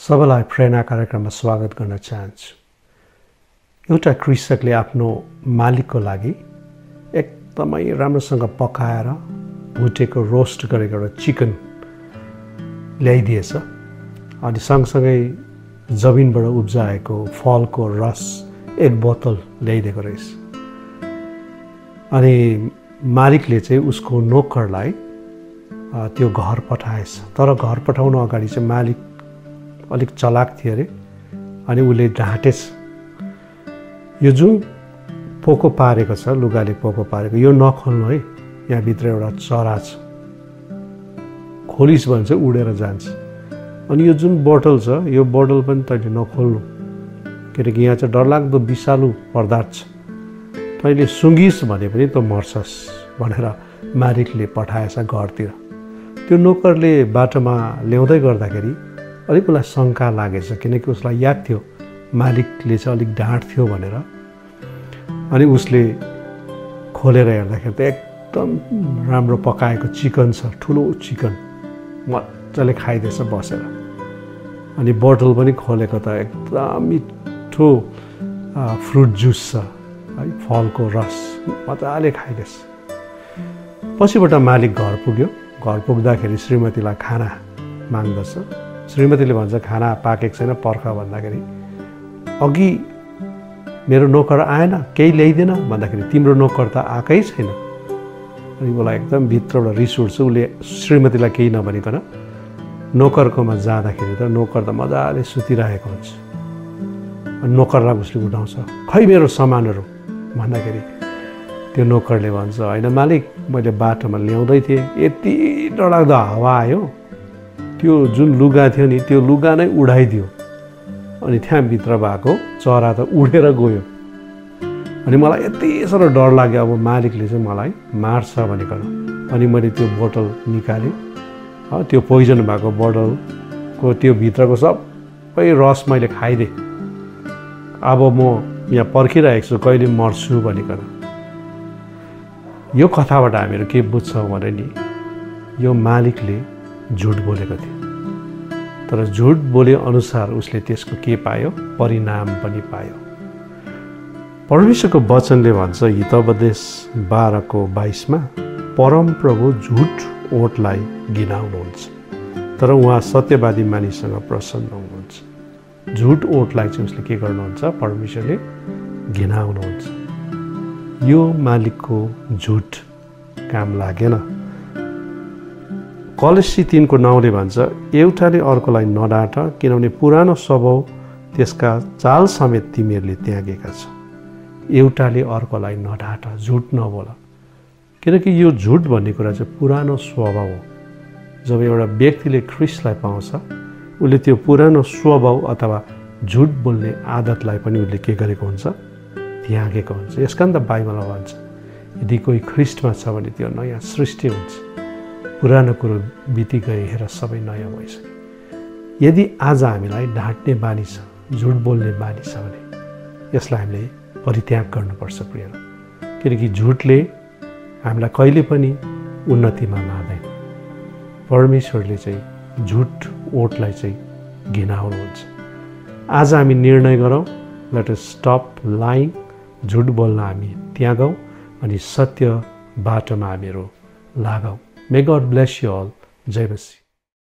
सबैलाई प्रेरणा कार्यक्रममा स्वागत गर्न चाहन्छु। एउटा कृषकले आफ्नो मालिकको लागि एकदमै राम्रोसँग पकाएर भुटेको रोस्ट गरेको एउटा चिकन ल्याइदिएछ अनि सँगसँगै जमिनबाट उब्जाएको फलको रस एक बोतल ल्याइदिएको रहेछ। अनि मालिकले चाहिँ उसको नोकरलाई त्यो घर पठाएछ। तर घर पठाउन अगाडि चाहिँ मालिक अलिक चलाक थियो अरे अनि उसले ढाँटेछ, यो जुन पोको पारेको छ, लुगाले पोको पारेको, यो नखोल्नु है, यहाँभित्र एउटा चरा छ, खोलिस् भने चाहिँ उडेर जान्छ। अनि यो जुन बोतल छ, यो बोतल पनि तैँले नखोल्नु, किनकि यहाँ चाहिँ डरलाग्दो विषालु पदार्थ छ, तैँले सुँगिस् भने पनि तँ मर्छस् भनेर मालिकले पठाएछ घरतिर। त्यो नोकरले बाटोमा ल्याउँदै गर्दाखेरि अलिक उसलाई शङ्का लागेछ, किनकि उसलाई याद थियो मालिकले चाहिँ अलिक डाँट्थ्यो भनेर। अनि उसले खोलेर हेर्दाखेरि त एकदम राम्रो पकाएको चिकन छ, ठुलो चिकन, मजाले खाइदिएछ बसेर। अनि बोतल पनि खोलेको त एकदम मिठो फ्रुट जुस छ है, फलको रस, मजाले खाइदिएछ। पछिबाट मालिक घर पुग्यो। घर पुग्दाखेरि श्रीमतीलाई खाना माग्दछ। श्रीमतीले भन्छ खाना पाकेको छैन, पर्ख भन्दाखेरि अघि मेरो नोकर आएन, केही ल्याइदिएन भन्दाखेरि तिम्रो नोकर त आएकै छैन। अनि उसलाई एकदम भित्रबाट रिस उठ्छ। उसले श्रीमतीलाई केही नभनिकन नोकरकोमा जाँदाखेरि त नोकर त मजाले सुतिरहेको हुन्छ। अनि नोकरलाई उसले उठाउँछ, खै मेरो सामानहरू भन्दाखेरि त्यो नोकरले भन्छ, होइन मालिक, मैले बाटोमा ल्याउँदै थिएँ, यति डरलाग्दो हावा आयो, त्यो जुन लुगा थियो नि, त्यो लुगा नै उडाइदियो। अनि त्यहाँभित्र भएको चरा त उडेर गयो। अनि मलाई यति साह्रो डर लाग्यो, अब मालिकले चाहिँ मलाई मार्छ भनिकन। अनि मैले त्यो बोतल निकालेँ, त्यो पोइजन भएको बोतलको त्यो भित्रको सबै रस मैले खाइदिएँ। अब म यहाँ पर्खिरहेको छु कहिले मर्छु भनिकन। यो कथाबाट हामीहरू के बुझ्छौँ भने नि, यो मालिकले झुट बोलेको थियो, तर झुट बोले अनुसार उसले त्यसको के पायो, परिणाम पनि पायो। परमेश्वरको वचनले भन्छ हितोपदेश 12:22 परमप्रभु झुट ओठलाई घिनाउनुहुन्छ, तर उहाँ सत्यवादी मानिससँग प्रसन्न हुनुहुन्छ। झुट ओठलाई चाहिँ उसले के गर्नुहुन्छ, परमेश्वरले घिनाउनुहुन्छ। यो मालिकको झुट काम लागेन। कलेसी 3:9 भन्छ एउटाले अर्कोलाई नडाँट, किनभने पुरानो स्वभाव त्यसका चाल समेत तिमीहरूले त्यागेका छ। एउटाले अर्कोलाई नडाँट, झुट नबोल, किनकि यो झुट भन्ने कुरा चाहिँ पुरानो स्वभाव हो। जब एउटा व्यक्तिले ख्रिस्टलाई पाउँछ, उसले त्यो पुरानो स्वभाव अथवा झुट बोल्ने आदतलाई पनि उसले के गरेको हुन्छ, त्यागेको हुन्छ। यस कारण त बाइबलमा भन्छ यदि कोही ख्रिस्टमा छ भने त्यो नयाँ सृष्टि हुन्छ, पुरानो कुरो बिति गए, हेर सबै नयाँ भइसक्यो। यदि आज हामीलाई ढाँट्ने बानी छ, झुट बोल्ने बानी छ भने यसलाई हामीले परित्याग गर्नुपर्छ प्रिय, किनकि झुटले हामीलाई कहिले पनि उन्नतिमा लाँदैन। परमेश्वरले चाहिँ झुट ओठलाई चाहिँ घिनाउनुहुन्छ। आज हामी निर्णय गरौँ, लेट अस स्टप लाइङ, झुट बोल्न हामी त्यागौँ अनि सत्य बाटोमा हामीहरू लागौँ। May God bless you all. Jai Masi.